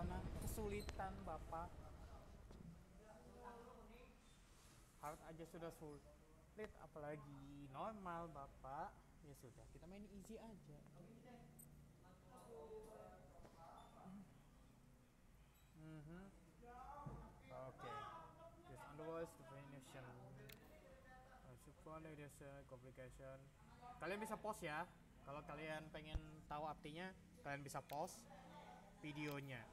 gimana? Kesulitan Bapak. Hard aja sudah sulit, apalagi normal Bapak. Ya sudah, kita main easy aja. Mhm. Oke. This underwater definition. Supporting this complication. Kalian bisa pause ya. Kalau kalian pengen tahu artinya, kalian bisa pause videonya.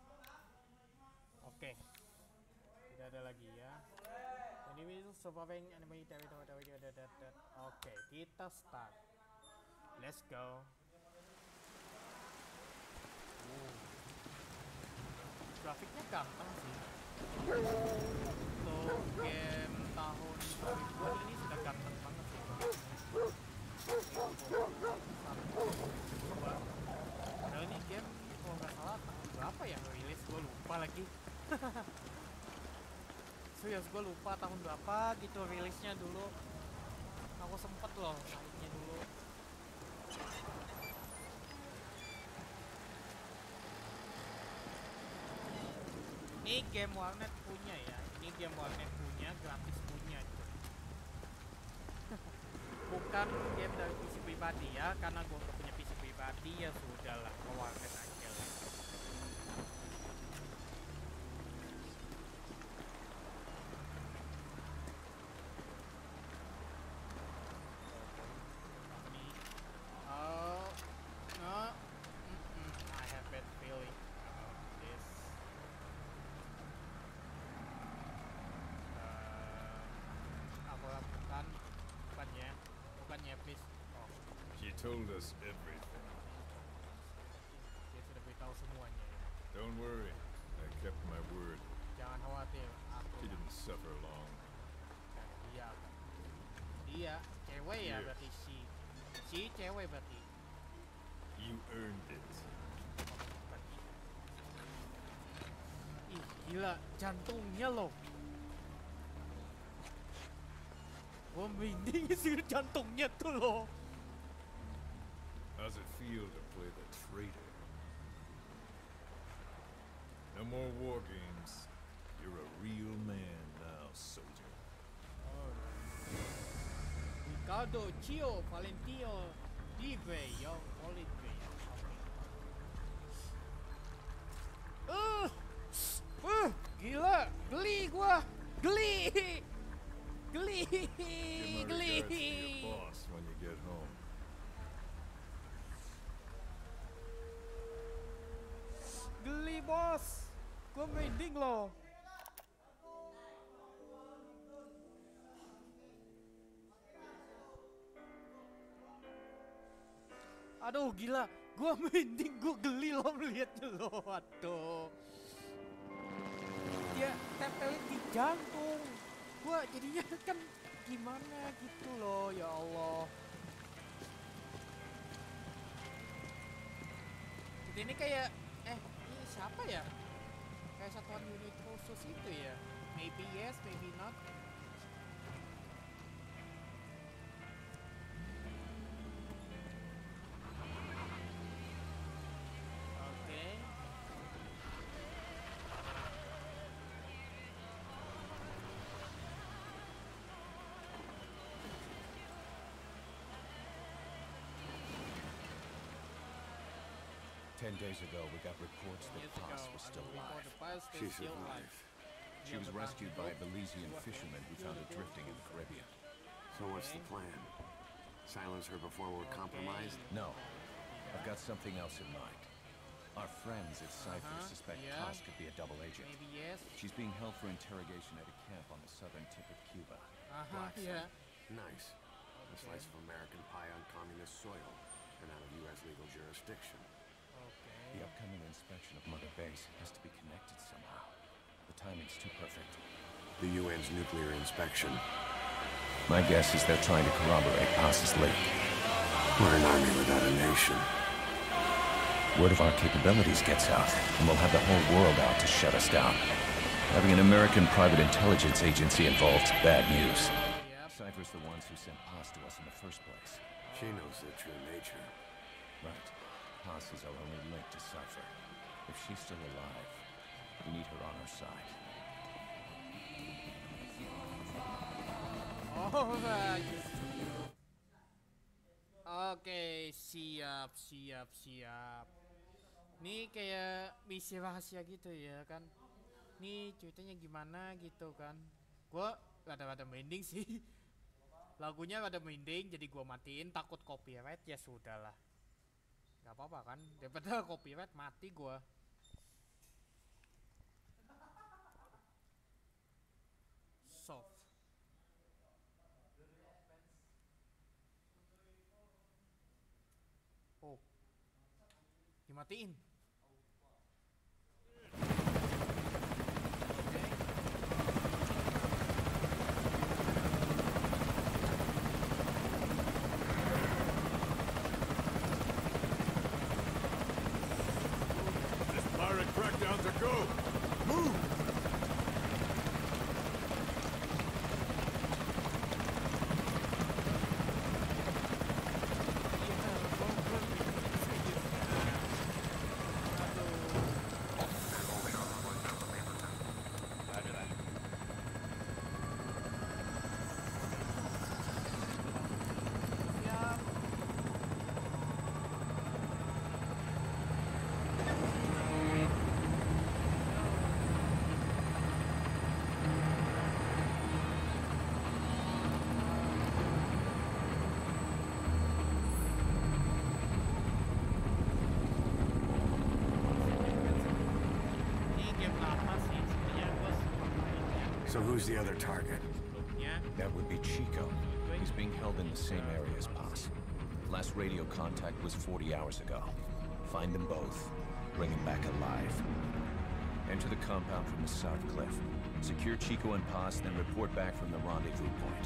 Oke. Tidak ada lagi ya. Individual surviving enemy territory. Oke, kita start. Let's go. Grafiknya gampang sih. Untuk game tahun 2000-an ini sudah ganteng banget sih. Nah ini game kalau nggak salah tahun berapa ya rilis, gue lupa lagi. Serius gue lupa tahun berapa gitu rilisnya dulu. Aku sempet loh mainnya dulu. Ini game warnet punya ya. Ini game warnet punya, gratis punya cuy. Bukan game dari PC pribadi ya, karena gue nggak punya PC pribadi ya sudahlah, ke warnet aja lah. I have bad feeling about this. Aku lakukan bukannya please. Oh, She told us everything. dia sudah beritahu semuanya ya. Don't worry, I kept my word. Jangan khawatir, aku She didn't suffer long. dia cewek ya Yes. berarti si cewek berarti. You earned it. Ih gila jantungnya loh. Gua merinding sih jantungnya tuh loh. How's it feel to play the traitor? No more war games. You're a real man now, soldier. Ricardo Chio Valentino Libre yo Olive. Gila, geli gua. Geli. Give my regards to your boss when you get home. Geli bos. Gua merinding loh. Aduh gila, gua merinding, gua geli loh melihatnya loh. Aduh. Dia tempelin di jantung. Gua jadinya kan gimana gitu loh, ya Allah. Ini kayak ini siapa ya? Kayak satuan unit khusus itu ya. Maybe yes, maybe not. Oke. 10 days ago, we got reports that Paz was still alive. She's alive. She was rescued by Belizean fishermen who found her drifting in the Caribbean. So what's the plan? Silence her before we're compromised? No, I've got something else in mind. Our friends at Cypher suspect Paz could be a double agent. Maybe yes. She's being held for interrogation at a camp on the southern tip of Cuba. Yeah. Nice. A slice of American pie on communist soil and out of U.S. legal jurisdiction. Okay. The upcoming inspection of Mother Base has to be connected somehow. The timing's too perfect. The UN's nuclear inspection. My guess is they're trying to corroborate Paz's leak. We're an army without a nation. Word of our capabilities gets out, and we'll have the whole world out to shut us down. Having an American private intelligence agency involved's bad news. Yep. Cypher's the ones who sent Paz to us in the first place. She knows their true nature. Right. Paz is our only link to Cypher. If she's still alive, we need her on our side. Alright. Oke, siap. Nih kayak misi rahasia gitu ya kan. Nih ceritanya gimana gitu kan. Gua rada-rada mending sih. Lagunya rada mending jadi gua matiin, takut copyright ya sudahlah. Gak apa-apa kan, daripada copyright mati gua. Soft. Oh, dimatiin. This pirate crackdown's a go! Move! So who's the other target? That would be Chico. He's being held in the same area as Paz. Last radio contact was 40 hours ago. Find them both. Bring him back alive. Enter the compound from the south cliff. Secure Chico and Paz, then report back from the rendezvous point.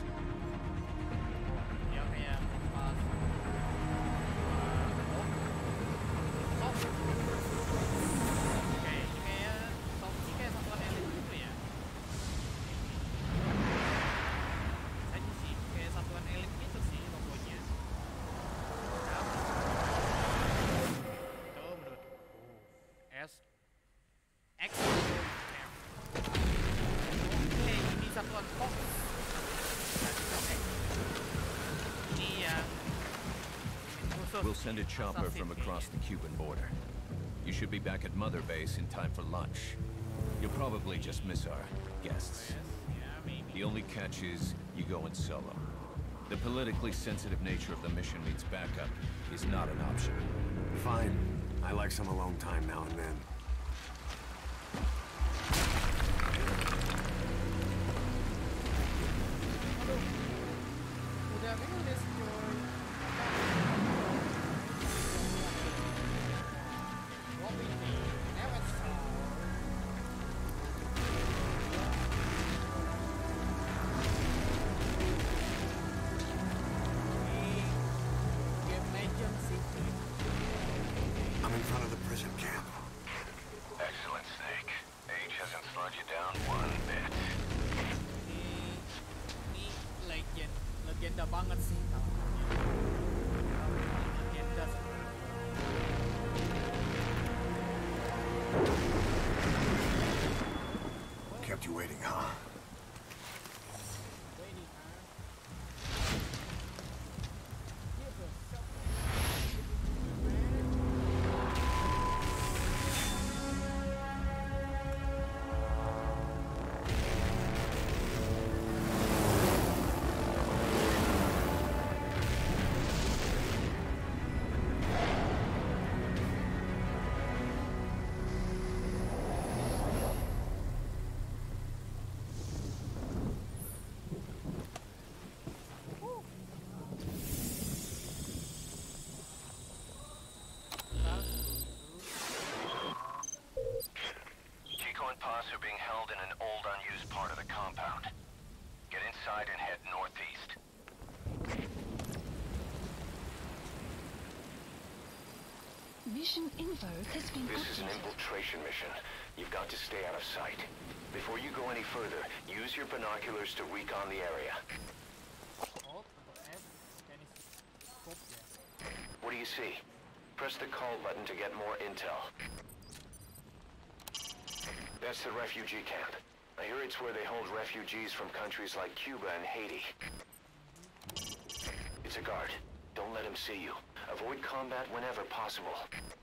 We'll send a chopper from across the Cuban border. You should be back at Mother Base in time for lunch. You'll probably just miss our guests. The only catch is you go in solo. The politically sensitive nature of the mission means backup is not an option. Fine. I like some alone time now and then. I'm in front of the prison camp. Excellent, Snake. Age hasn't slowed you down one bit. Ini legenda banget sih legenda Kept you waiting, huh? Paz are being held in an old, unused part of the compound. Get inside and head northeast. Mission info has been This is an updated. infiltration mission. You've got to stay out of sight. Before you go any further, use your binoculars to recon the area. What do you see? Press the call button to get more intel. That's the refugee camp. I hear it's where they hold refugees from countries like Cuba and Haiti. It's a guard. Don't let him see you. Avoid combat whenever possible.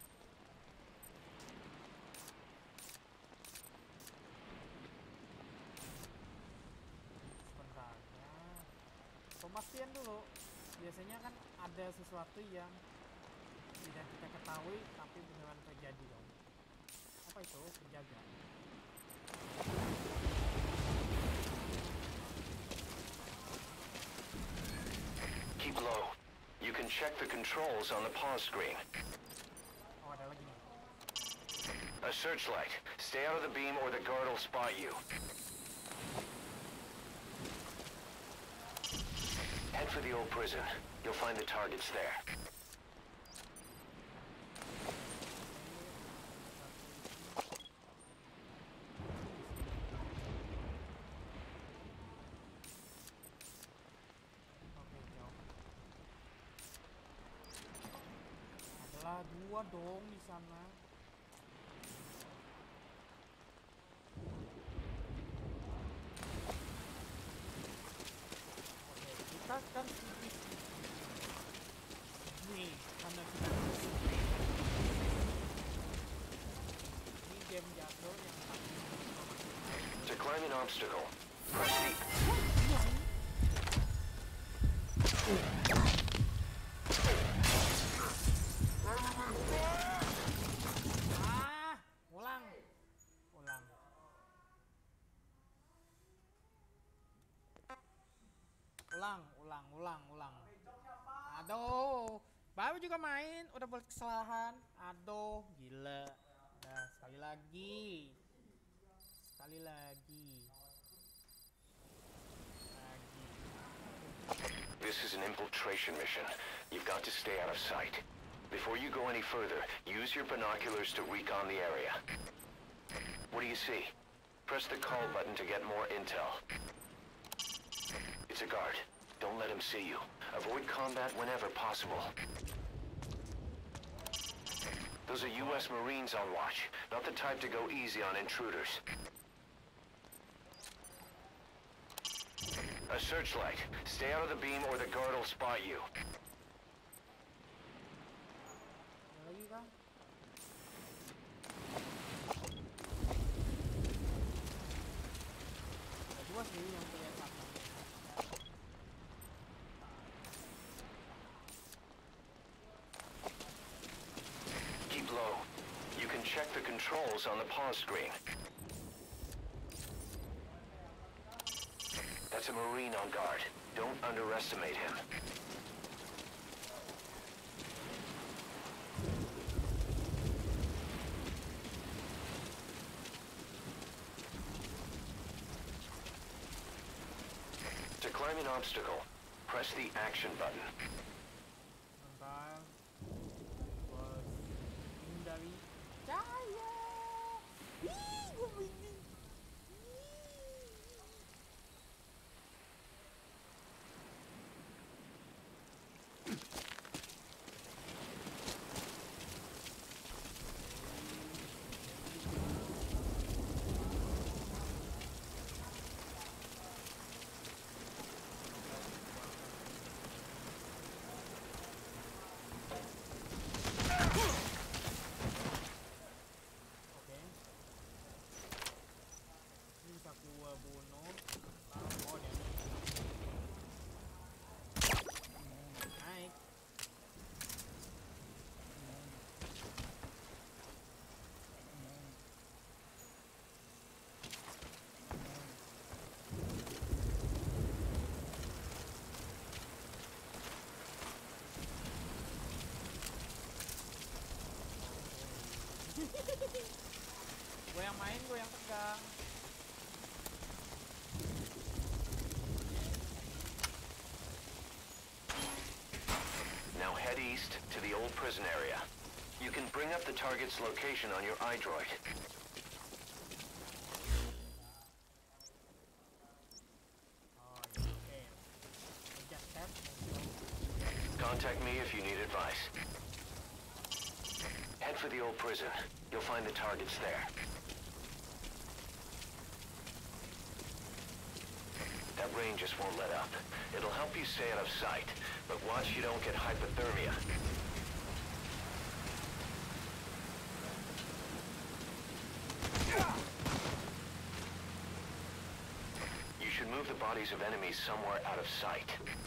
Sebentar ya. Pemastian dulu. Biasanya kan ada sesuatu yang tidak kita ketahui tapi beneran terjadi dong. Apa itu? Penjaga. Keep low. You can check the controls on the pause screen. Oh, ada lagi nih. A searchlight. Stay out of the beam or the guard will spot you. Head for the old prison. You'll find the targets there. Adalah dua dong di sana. Oke, kita kan nih karena kita ini game jadul yang To climb an obstacle, press the... ulang. Aduh, baru juga main udah buat kesalahan. Aduh, gila. Nah, sekali lagi. This is an infiltration mission. You've got to stay out of sight. Before you go any further, use your binoculars to recon the area. What do you see? Press the call button to get more intel. It's a guard. Don't let him see you. Avoid combat whenever possible. Those are U.S. Marines on watch, not the type to go easy on intruders. A searchlight. Stay out of the beam or the guard will spot you. Ada lagi kah? Ada dua sih yang kelihatan. Keep low. You can check the controls on the pause screen. That's a Marine on guard. Don't underestimate him. To climb an obstacle, press the action button. Bentar. Bos. Hindari cahaya. Ih, gue merinding. Oke. Ini bisa gua bunuh. Oh, dia. Naik. Gue yang main, gue yang pegang. Now head east to the old prison area. You can bring up the target's location on your iDroid. Oh, oke. Pencet tab. Contact me if you need advice. Head for the old prison. You'll find the targets there. rain just won't let up. It'll help you stay out of sight, but watch you don't get hypothermia. You should move the bodies of enemies somewhere out of sight.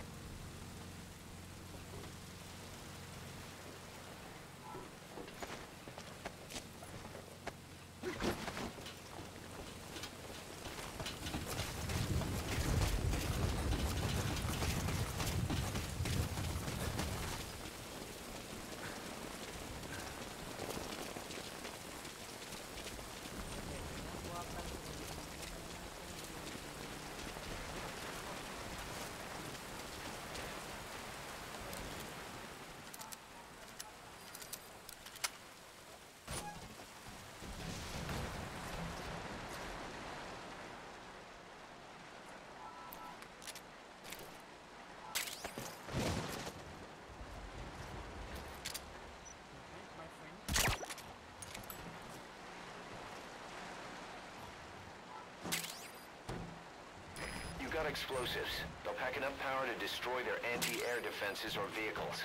Got explosives. They'll pack enough power to destroy their anti-air defenses or vehicles.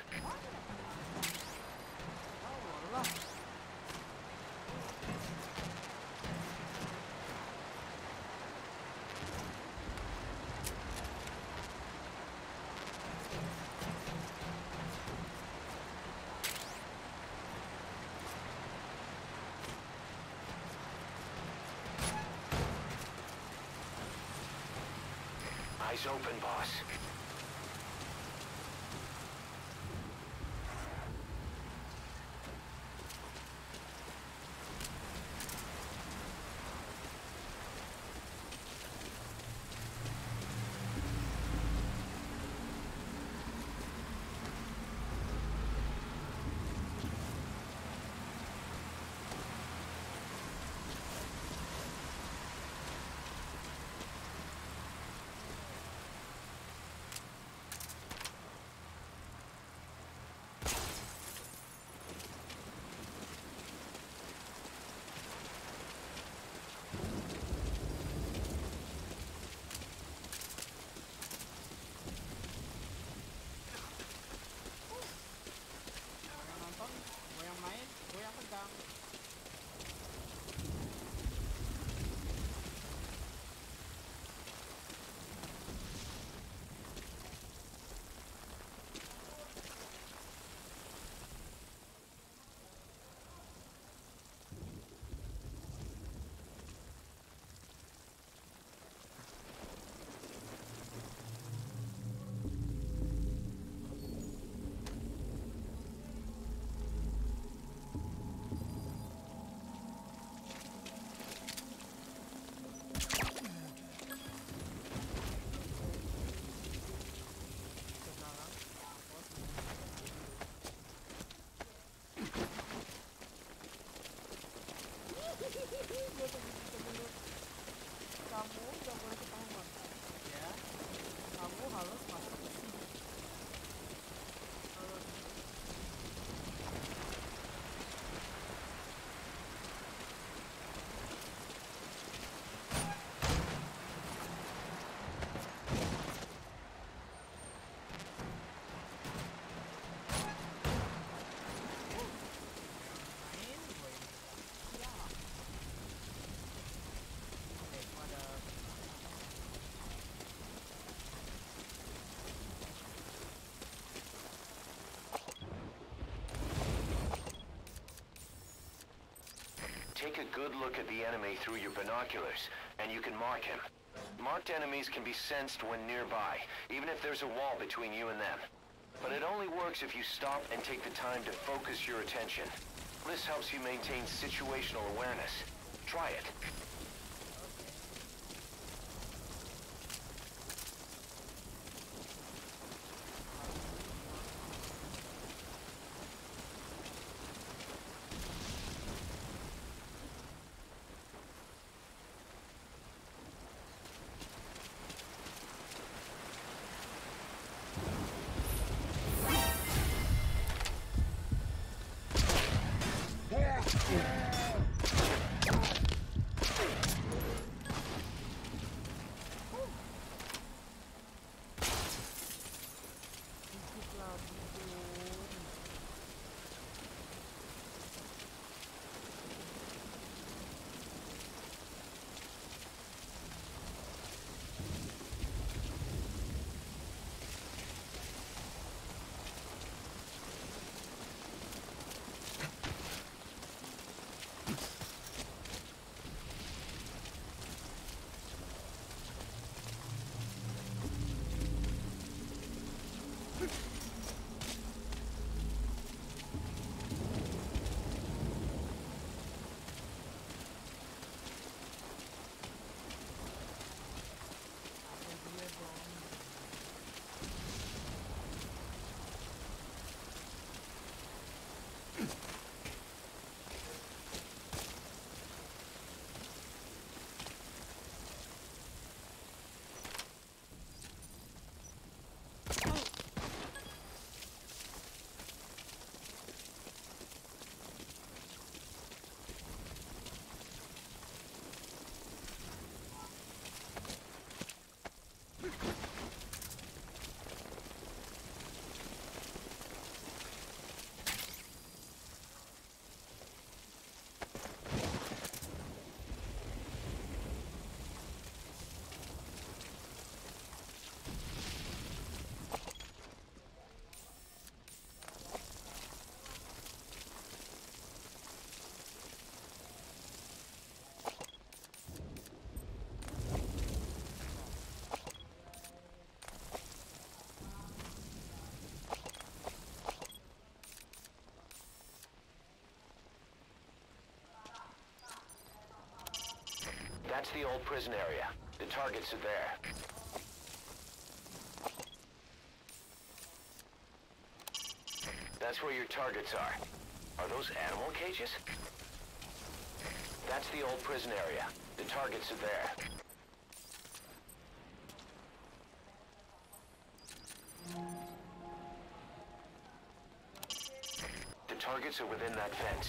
Eyes open, boss. Kamu gak boleh ketahuan, ya. Kamu harus masuk ke sini. Take a good look at the enemy through your binoculars, and you can mark him. Marked enemies can be sensed when nearby, even if there's a wall between you and them. But it only works if you stop and take the time to focus your attention. This helps you maintain situational awareness. Try it. That's the old prison area. The targets are there. That's where your targets are. Are those animal cages? That's the old prison area. The targets are there. The targets are within that fence.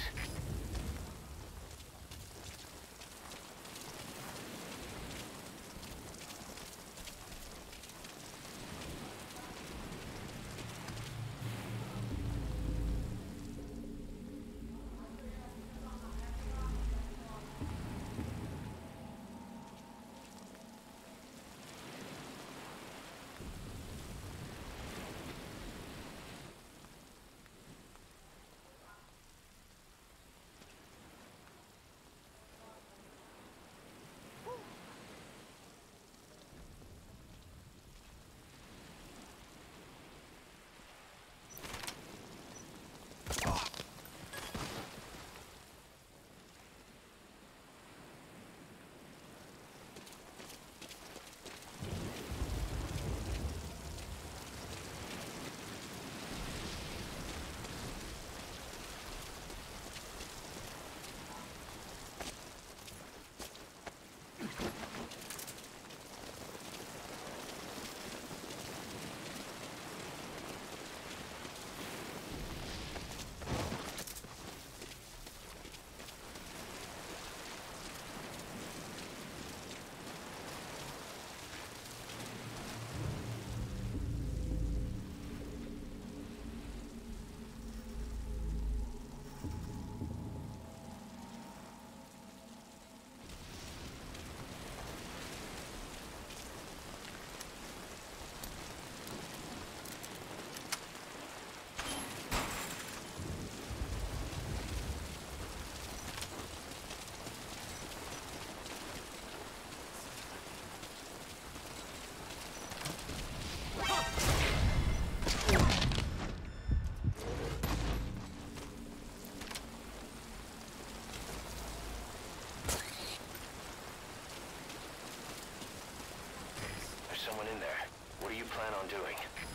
Someone in there. What do you plan on doing?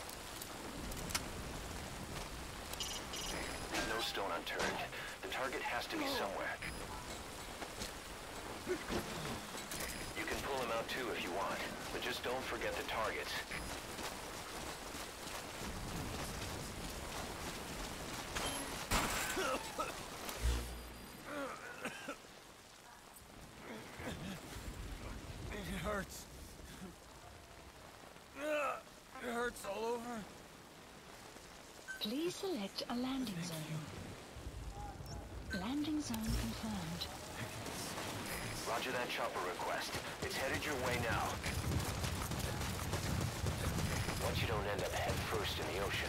Leave no stone unturned. The target has to be somewhere. You can pull him out too if you want, but just don't forget the targets. It hurts. It hurts all over. Please select a landing zone. Landing zone confirmed. Roger that chopper request. It's headed your way now. Once you don't end up head first in the ocean.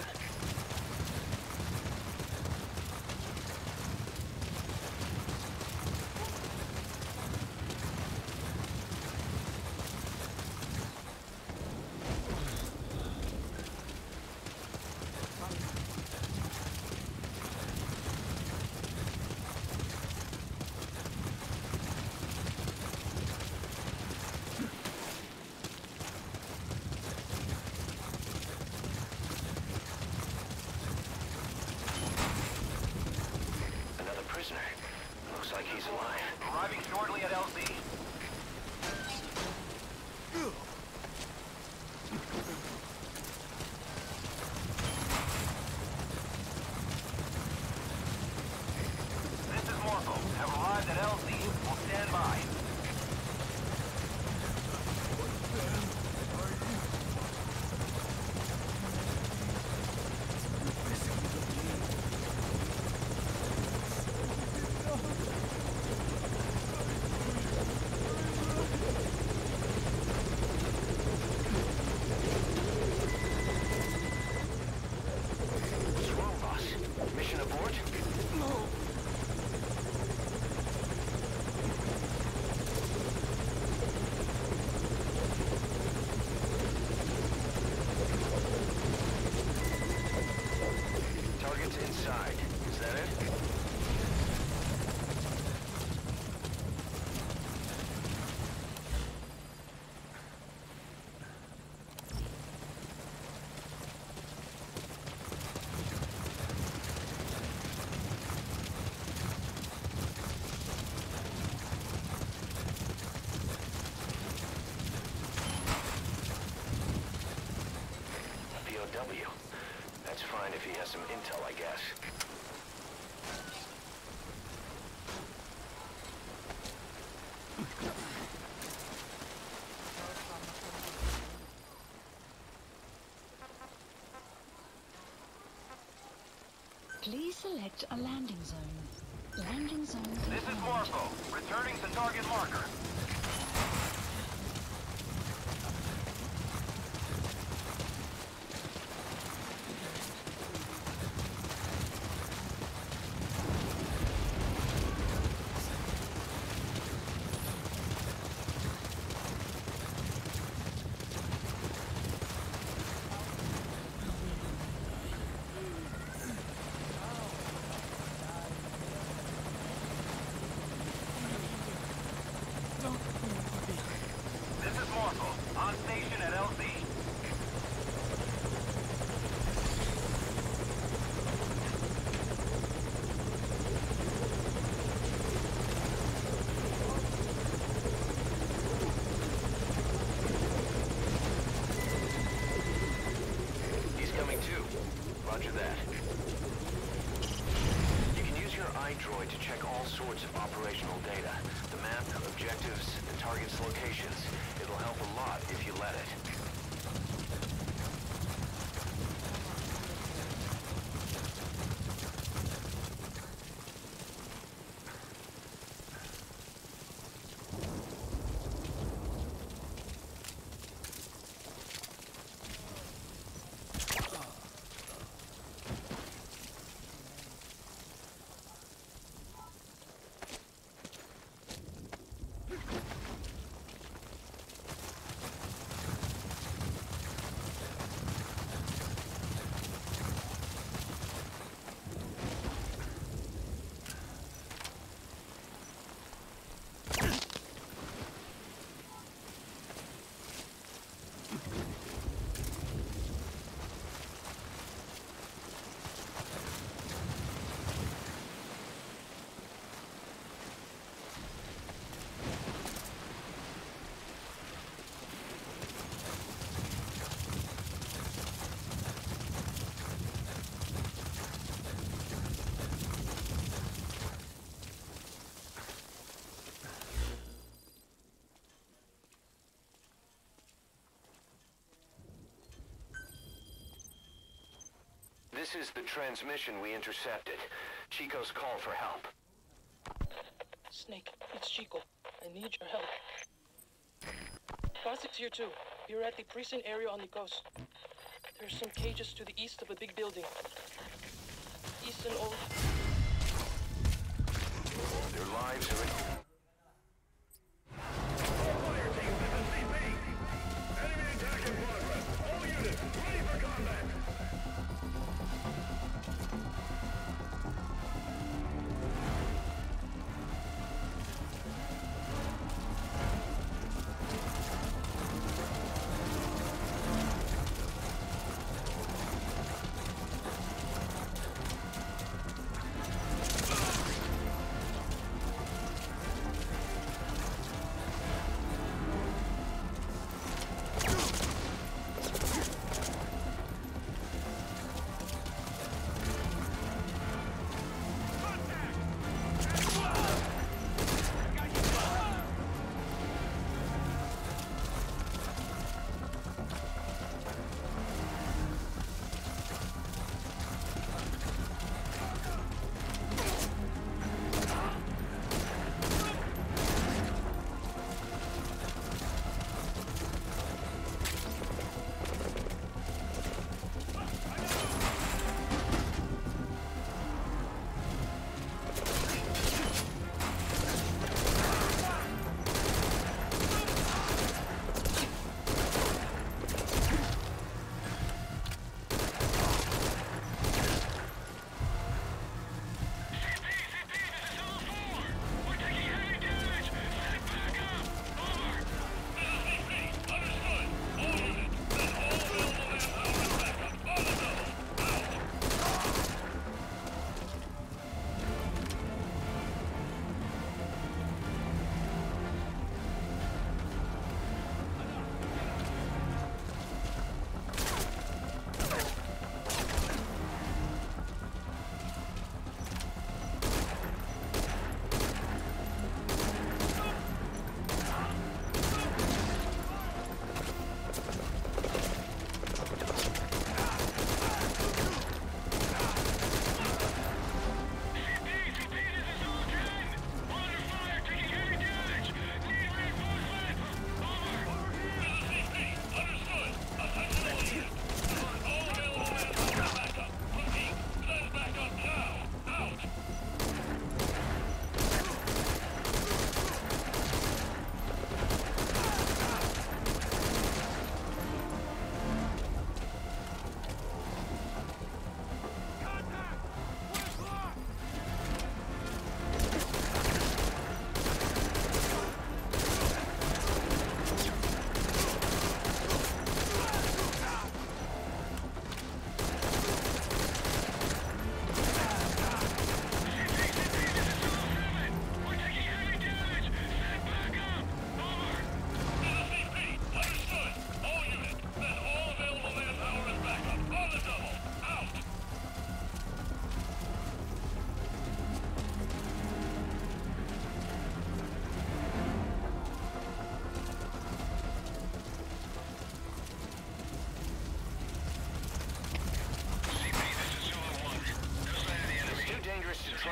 Looks like he's alive. Arriving shortly at LZ. This is Morpho. Have arrived at LZ. Will stand by. Select a landing zone. Landing zone This is confirmed. Marco, returning to target marker. This is Marco, on station at LZ. He's coming too. Roger that. You can use your iDroid to check all sorts of operational data. The map, objectives, the target's locations. It'll help a lot if you let it. This is the transmission we intercepted. Chico's call for help. Snake, it's Chico. I need your help. Gossip's here too. We're at the precinct area on the coast. There's some cages to the east of a big building. East and old. Their lives are in...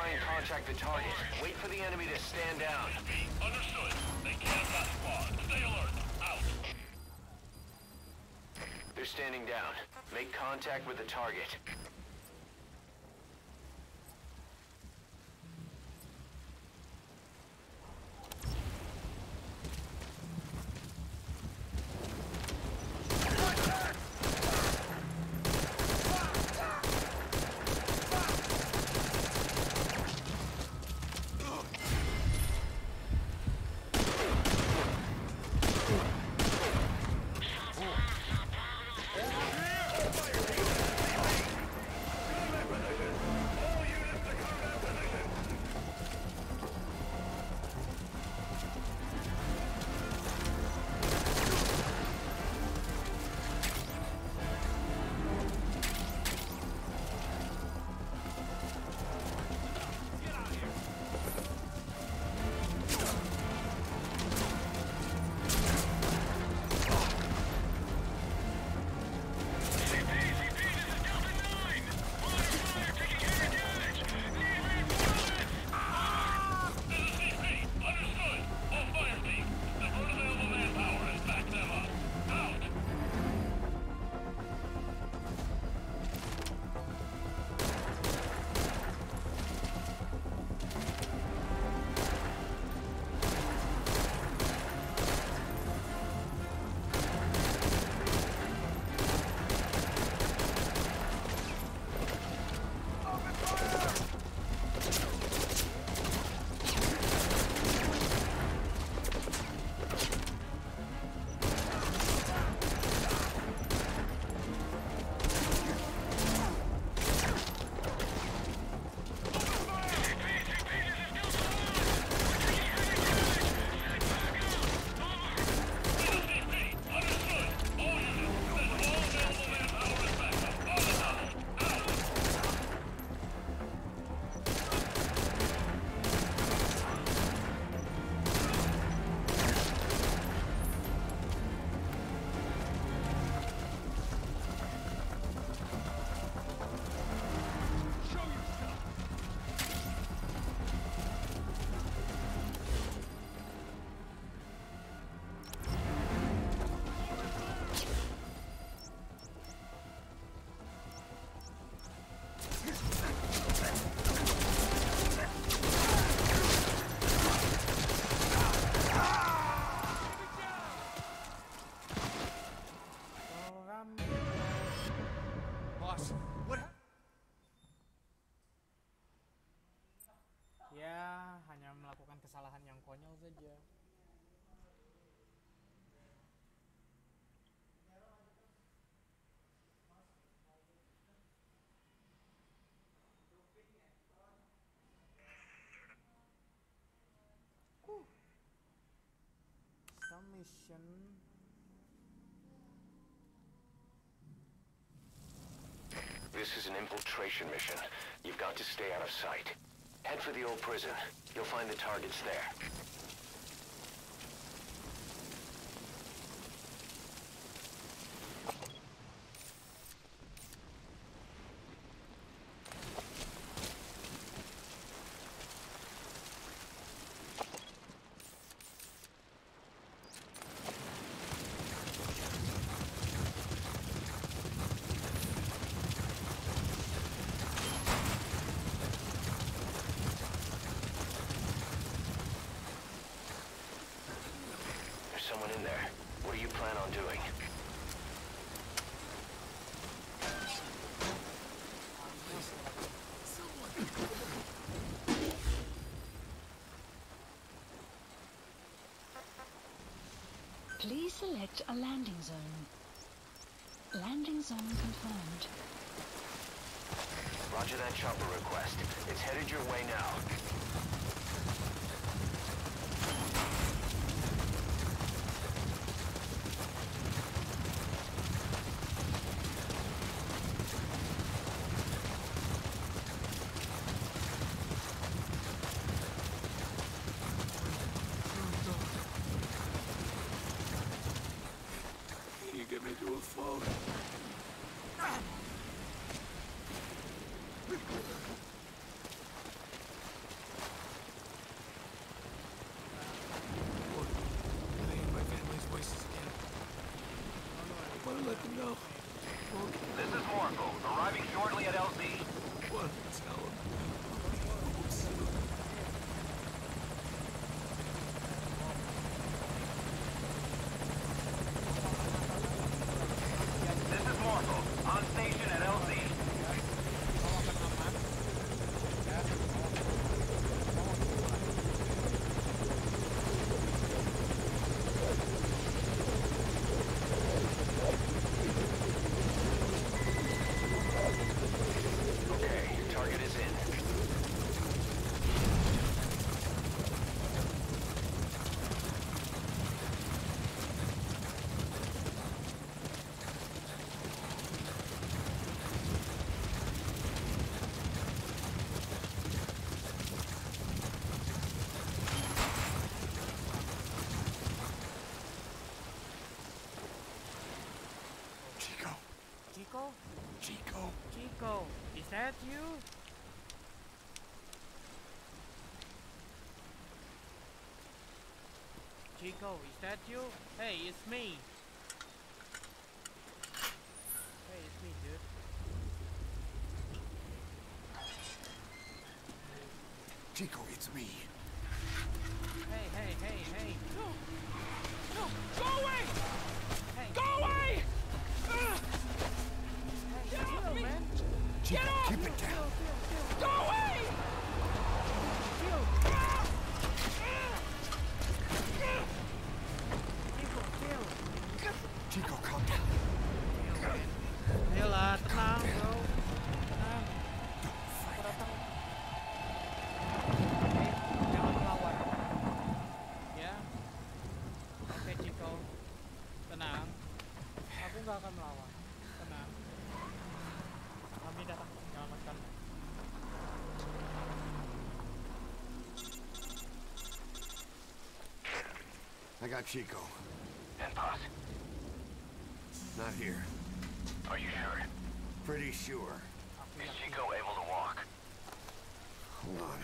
try and contact the target. Wait for the enemy to stand down. Understood. They can't that squad. Stay alert. Out. They're standing down. Make contact with the target. Ya, hanya melakukan kesalahan yang konyol saja. Submission. This is an infiltration mission. You've got to stay out of sight. Head for the old prison. You'll find the targets there. Someone in there. What do you plan on doing? Please select a landing zone. Landing zone confirmed. Roger that chopper request. It's headed your way now. This is Morpho, arriving shortly at LZ. What? Tell him. This is Morpho, on station at LZ. Okay, target is in. Chico. Chico? Chico. Chico, is that you? Chico, is that you? Hey, it's me. Hey, it's me, dude. Chico, it's me. Hey, hey, hey, hey. No! No! Go away! Hey, Go away! hey, Get off chill, me! man. Chico, Get off! keep it down. Go away! Chill. Ah! Chico, chill. Chico, calm down. Chill lah, tenang, bro. Tenang. Don't fight. Aku datang. Oke, jangan melawan. Ya. Oke, Chico. Tenang. Aku nggak akan melawan. Tenang. Kami datang menyelamatkanmu. I got Chico. And Paz, Not here. are you sure? Pretty sure. Aku Is yakin. Chico able to walk? Hold on.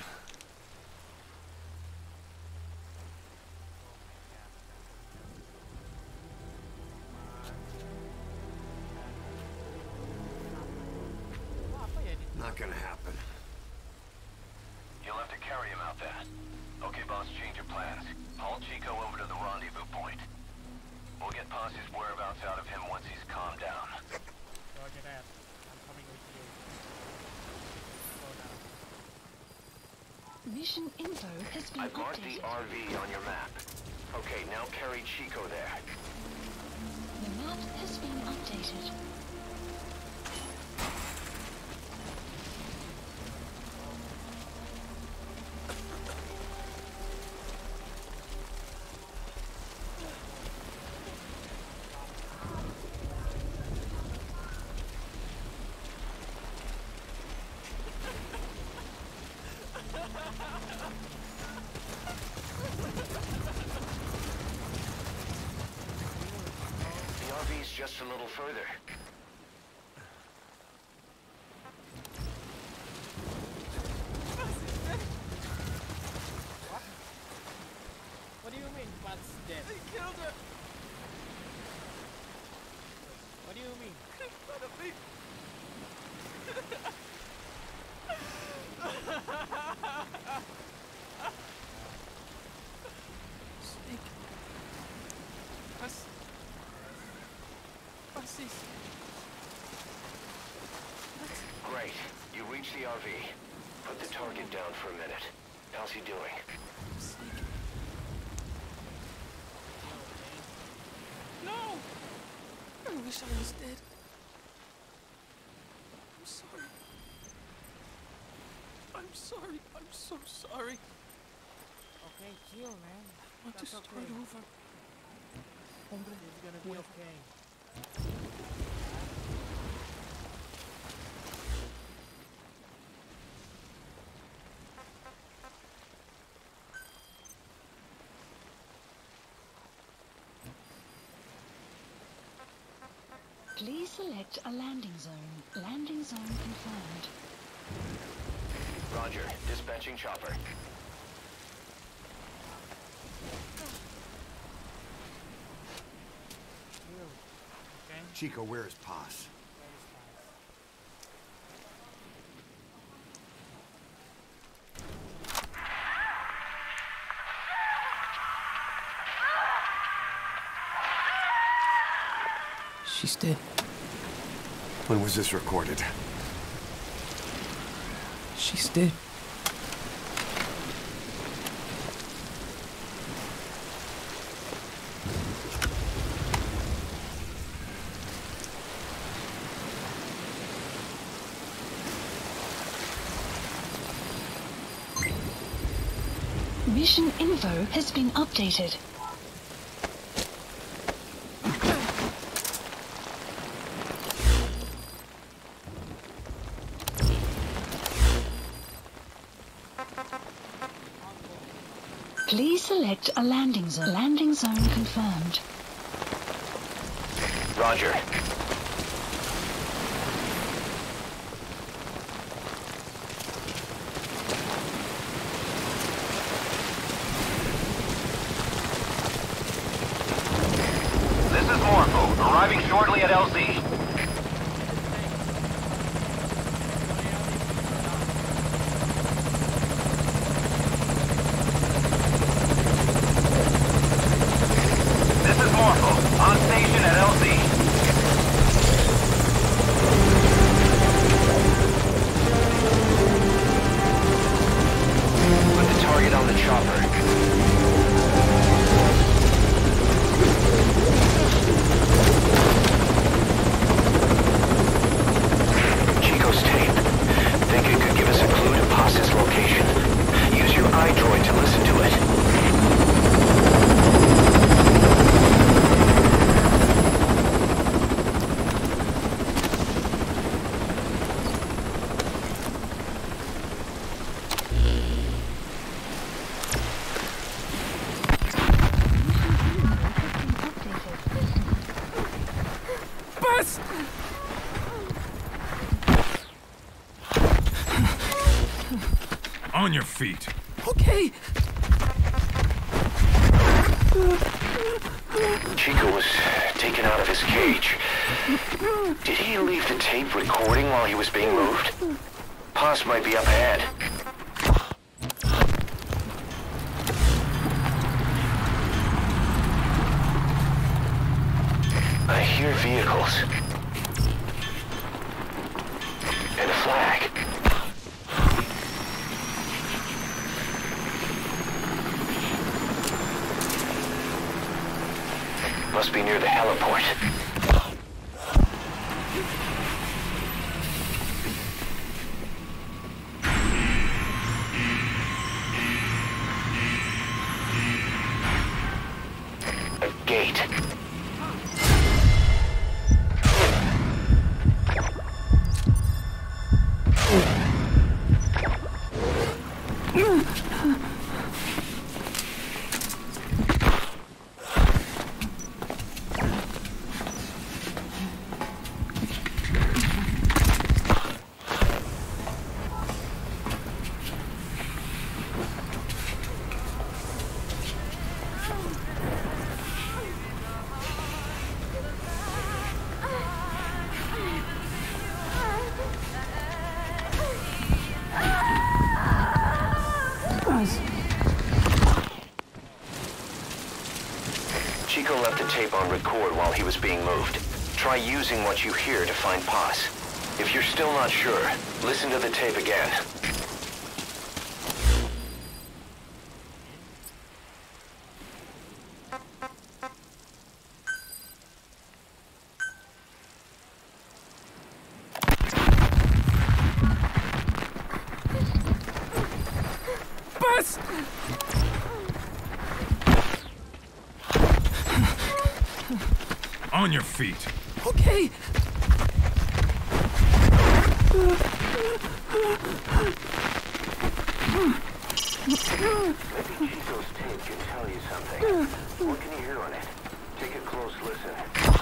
Apa ya di Not gonna happen. You'll have to carry him out then. Okay, boss, change your plans. Haul Chico over to the rendezvous point. We'll get Paz's whereabouts out of him once he's calmed down. Roger that. I'm coming with you. Slow down. Mission info has been I've marked the updated. RV on your map. Okay, now carry Chico there. The map has been updated. The RV's just a little further. What do you mean, Pat's dead? They killed her! What do you mean? In front of me! Snake. What's this? Great. You reached the RV. Put the target down for a minute. How's he doing? Snake. No! I wish I was dead. I'm sorry. I'm sorry. I'm so sorry. Okay, chill, man. I want to That's start okay. over. It's gonna be Wait. okay. Please select a landing zone. Landing zone confirmed. Roger. Dispatching chopper. Chill. Okay? Chico, where's Paz? Okay, She's dead. When was this recorded? She's dead. Mission info has been updated. Please select a landing zone. Landing zone confirmed. Roger. This is Morpho, arriving shortly at LZ. This is Morpho, on station at LZ. Put the target on the chopper. Chico's tape. Think it could give us a clue to Paz's location? Use your iDroid to listen to it. Buzz! On your feet. Okay. Chico was taken out of his cage. Did he leave the tape recording while he was being moved? Paz might be up ahead. I hear vehicles. And a flag. Must be near the heliport. A gate. Chico left the tape on record while he was being moved. Try using what you hear to find Paz. If you're still not sure, listen to the tape again. Buzz! On your feet. Okay. Maybe Chico's tape can tell you something. What can you hear on it? Take a close listen.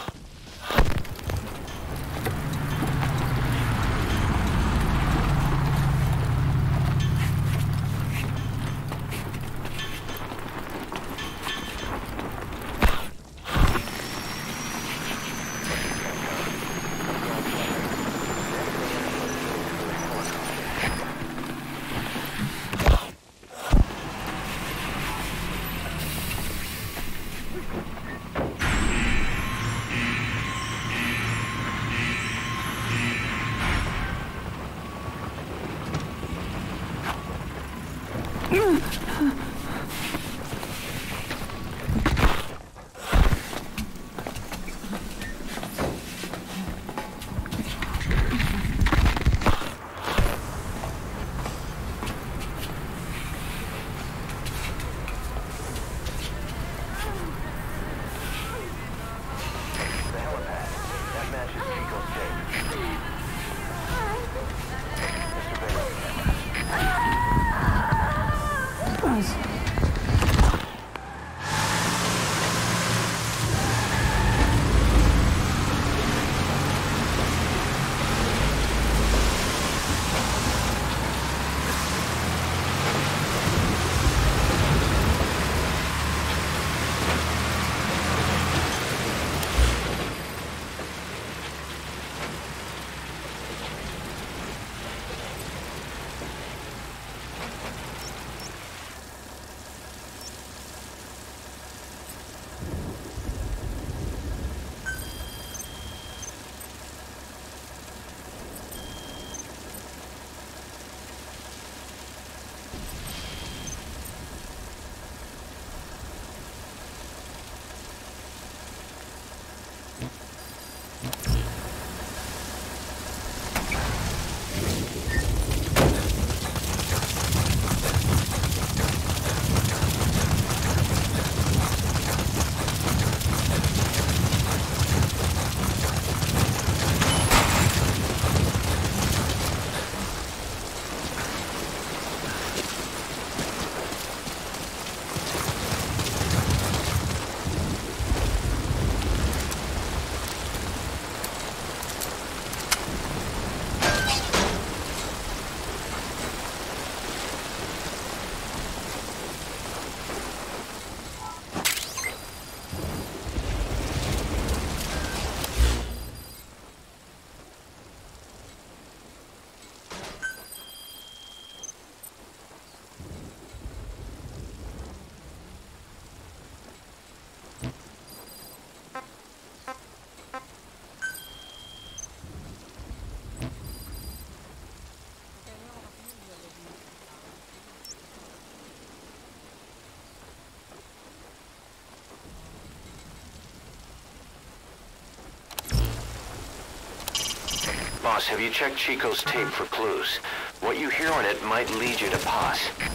Boss, have you checked Chico's tape for clues? What you hear on it might lead you to Paz.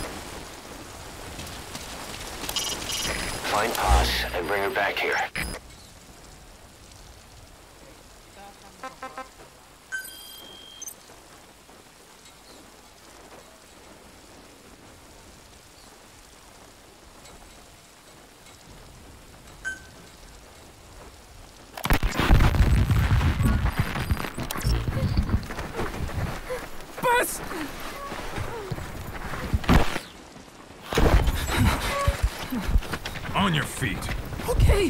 Find Paz and bring her back here. On your feet. Okay.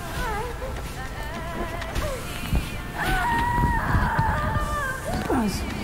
Buzz.